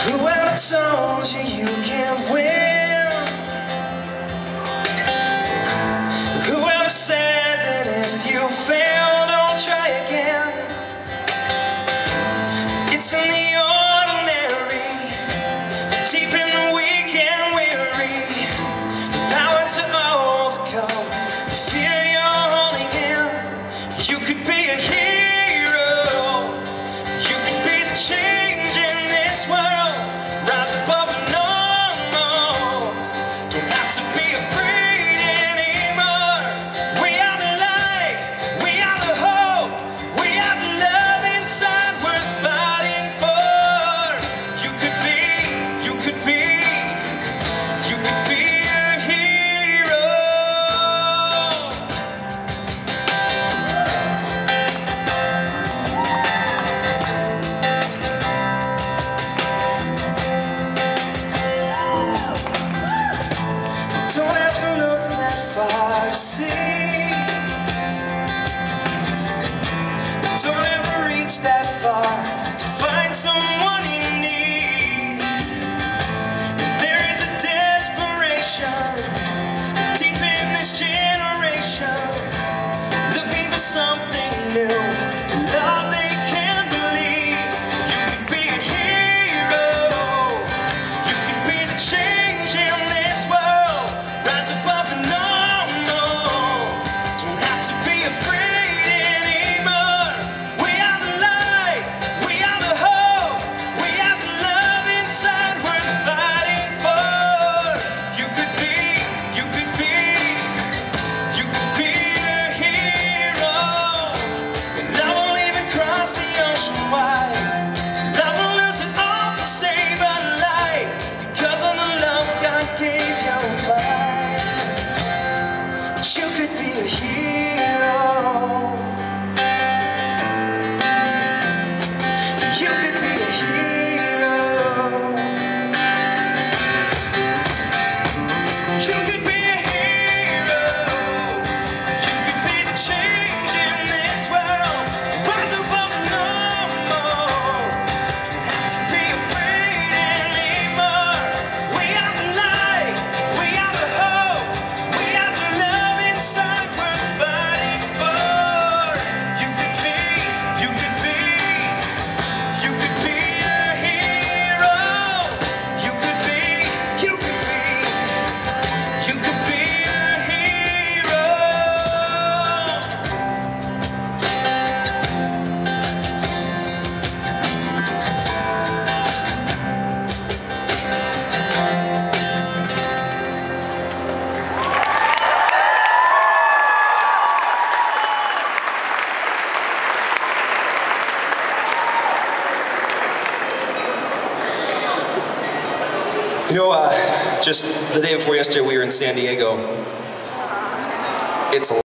Whoever told you you can't win? Whoever said that if you fail, don't try again? It's in the ordinary, deep in the weak and weary, the power to overcome the fear you're holding in. You could be a hero, you could be the change in this world. Rise above the normal, don't have to be afraid anymore. We are the light, we are the hope, we are the love inside worth fighting for. You could be a hero. Don't have to look that far to see. Don't ever reach that far to find someone you need. There is a desperation deep in this generation, looking for something new, a love they can believe. You could be a hero, you could be the change in this world. Rise above the normal, don't have to be afraid anymore. We are the light, we are the hope, we are the love inside worth fighting for. You could be a hero. And love will even cross the ocean wide. Love will lose it all to save a life, because of the love God gave your life. But you could be a hero. You could be a hero. You could be a hero. You could be the change in this world. Rise above the normal. Don't have to be afraid anymore. We are the light, we are the hope, we are the love inside worth fighting for. You could be a hero. You could be a hero. You know, just the day before yesterday, we were in San Diego. It's